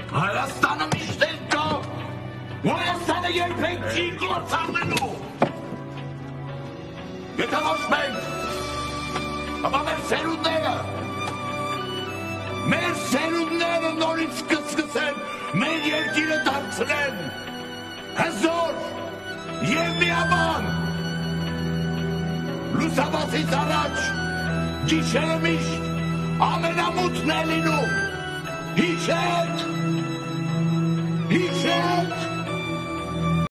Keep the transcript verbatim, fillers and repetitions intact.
Հայաստանը միշտ էլ կա, Հայաստանը երբեք չի կործանվելու։ Եթե ոչ մենք, ապա մեր սերունդները, մեր սերունդները նորից կսկսեն մեր երկիրը դարձնեն հզոր և միաբան։ Լուսաբացից առաջ գիշերը միշտ ամենամութն է լինում։ Հիշեք, հիշեք,